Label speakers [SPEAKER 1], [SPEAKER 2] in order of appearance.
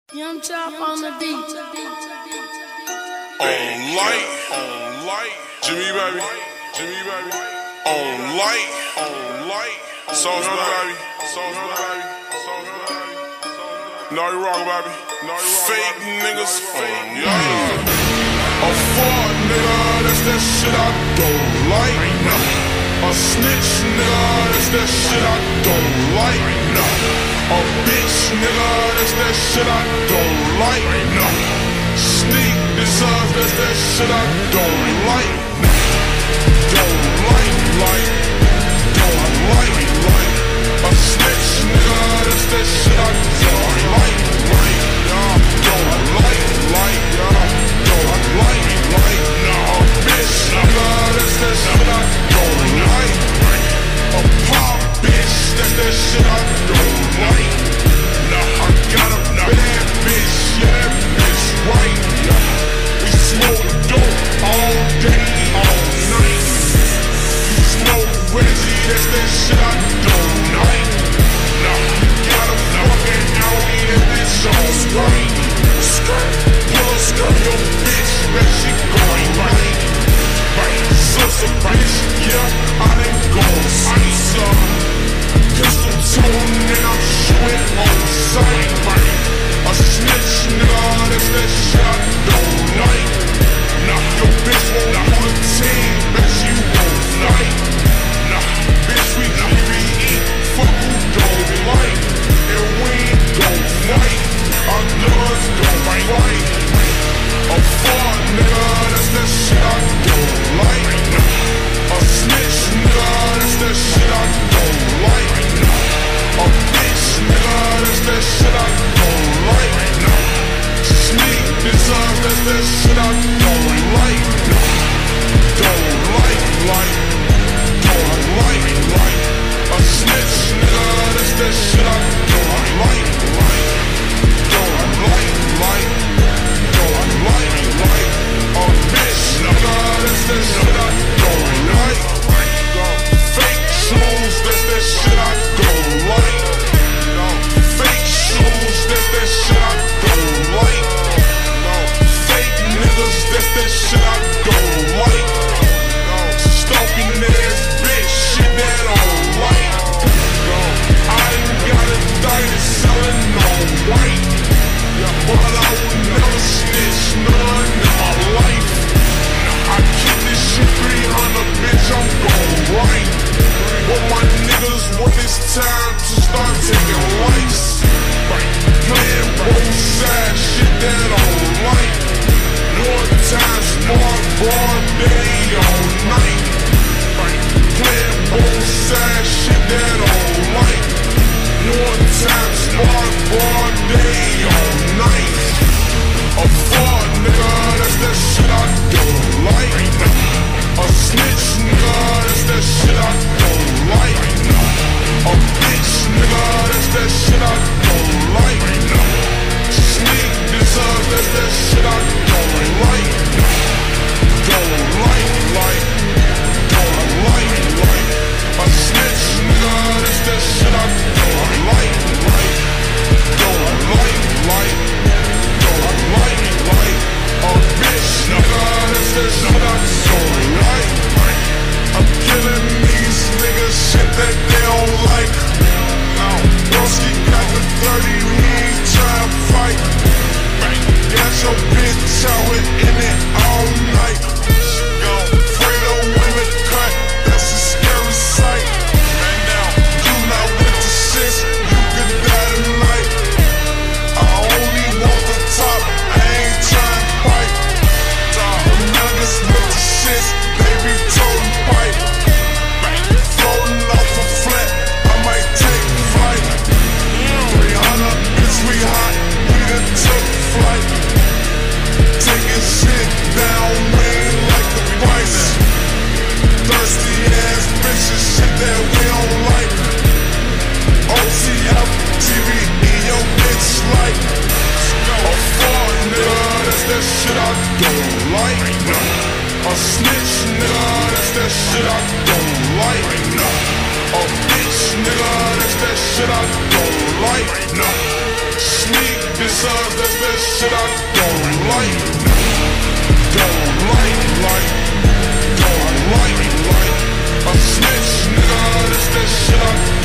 [SPEAKER 1] Young Chop on the beat.
[SPEAKER 2] On light, Jimmy baby, on light, sauce baby, no you rock baby, fake niggas, yeah. A fraud nigga, that's that shit I don't like. A snitch nigga, that's that shit I don't like. A bitch nigga, that's that shit I don't like. Sneak designs, that's that shit I don't like. Don't like. A snitch nigga, that's that shit I don't like. Don't like. Nah, a bitch nigga, that's that shit I don't like. A pop bitch, that's that shit I don't like. Nah, I got a bad bitch, yeah, that bitch right. We smoke dope all day, all night. You smoke Reggie, that's that shit I don't like. Nah, you got a fucking Audi, that bitch all right. Pull a skirt, your bitch, that she going right. Sus a bitch, yeah, I ain't gon' say some. Pistol tone and I'm shooting on sight. A snitch nigga, that's that shit I don't like. Nah, your bitch won't do the team, bet she won't fight. Nah, bitch we eat, fuck who don't like. And we ain't gon' fight, our guns don't fight. A fraud nigga, that's that shit I don't like. A snitch nigga, that's that shit I don't like. A bitch nigga, that's that shit I don't like. Sneak designs, that's that shit I don't like. Don't like. A snitch nigga, that's that shit I don't like. Don't like. A bitch nigga, that's that shit I don't like. Fake shoes, that's that shit I don't like. Fake shoes, that's that shit I don't like. Fake niggas, that's that shit I don't like. Stalking ass bitch, shit that I don't like. I ain't got a diet selling no white, but I will never snitch none in my life. I keep this shit 300, bitch, I'm gon' right. What my niggas want this time to start taking lights. Playing both sides, shit that I don't like. One time smart, broad day, all night. Playing both sides, shit that I don't like. One time smart, broad day, all night. A fraud nigga, that's that shit I don't like. A snitch nigga, that's that shit I don't like. A bitch nigga, that's that shit I don't like. Sneak designs, that's that shit I don't like. Don't like. A snitch nigga, that's that shit I don't like. Don't like. A bitch nigga, that's that shit I don't like. I'm killing these niggas shit that they don't like. Broski got the 30, we ain't tryna fight. Got your bitch out in it all night. Afraid of when the cut, that's a scary sight. You not with the shits, you can die tonight. I only want the top, I ain't tryna fight. The nuggets with the shits, they be toting pipe. Floating off a flat, I might take flight. 300, bitch, we hot, we done took flight. Taking shit down, we ain't like the price. Thirsty ass bitches, shit that we don't like. OTF, TV, your bitch like. A fraud nigga, that's that shit I don't like. A snitch nigga, that's that shit I don't like. A bitch nigga, that's that shit I don't like. Sneak designs, that's that shit I don't like. Don't like. Don't like. A snitch, nigga, that's that shit I